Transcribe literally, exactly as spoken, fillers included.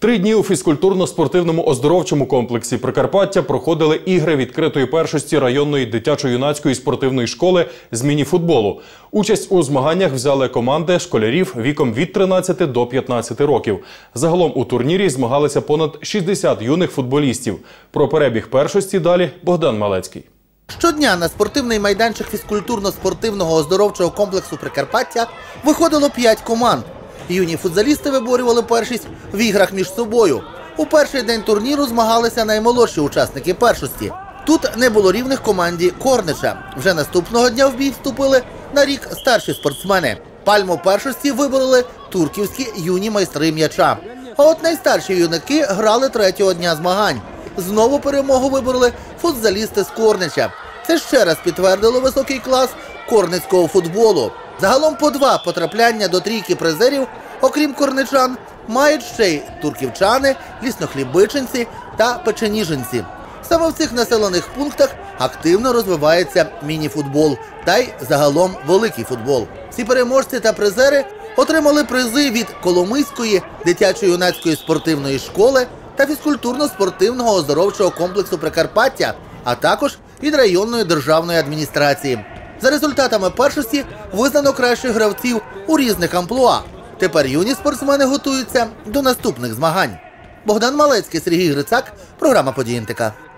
Три дні у фізкультурно-спортивному оздоровчому комплексі Прикарпаття проходили ігри відкритої першості районної дитячо-юнацької спортивної школи з міні-футболу. Участь у змаганнях взяли команди школярів віком від тринадцяти до п'ятнадцяти років. Загалом у турнірі змагалися понад шістдесят юних футболістів. Про перебіг першості далі Богдан Малецький. Щодня на спортивний майданчик фізкультурно-спортивного оздоровчого комплексу Прикарпаття виходило п'ять команд. Юні футзалісти виборювали першість в іграх між собою. У перший день турніру змагалися наймолодші учасники першості. Тут не було рівних команді Корнича. Вже наступного дня в бій вступили на рік старші спортсмени. Пальму першості вибороли турківські юні майстри м'яча. А от найстарші юнаки грали третього дня змагань. Знову перемогу вибороли футзалісти з Корнича. Це ще раз підтвердило високий клас корницького футболу. Загалом по два потрапляння до трійки призерів, окрім корничан, мають ще й турківчани, ліснохлібичинці та печеніжинці. Саме в цих населених пунктах активно розвивається міні-футбол та й загалом великий футбол. Всі переможці та призери отримали призи від Коломийської дитячо-юнацької спортивної школи та фізкультурно-спортивного оздоровчого комплексу Прикарпаття, а також від районної державної адміністрації. За результатами першості визнано кращих гравців у різних амплуа. Тепер юні спортсмени готуються до наступних змагань. Богдан Малецький, Сергій Грицак, програма «Події ен те ка».